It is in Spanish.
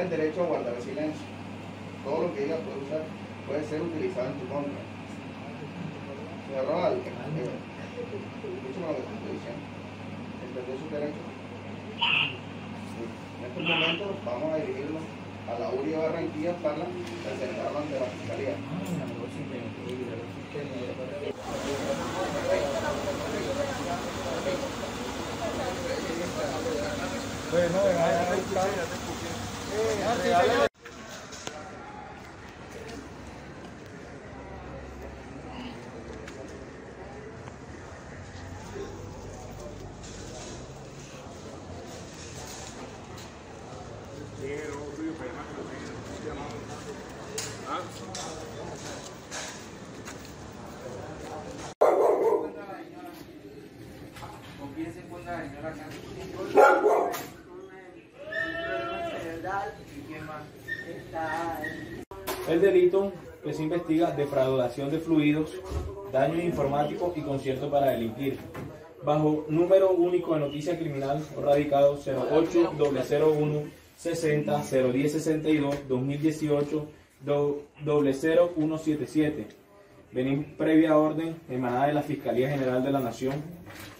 tienes derecho a guardar silencio. Todo lo que digas puede ser utilizado en tu contra. Señor Rodal, escúchame lo que te estoy diciendo. ¿Entendió su derecho? En estos momentos vamos a dirigirnos a la URI de Barranquilla para presentarlo ante la Fiscalía. El delito que se investiga: defraudación de fluidos, daño informático y concierto para delinquir. Bajo número único de noticia criminal radicado 08-001 60 010 62 2018 00177. Venir previa orden emanada de la Fiscalía General de la Nación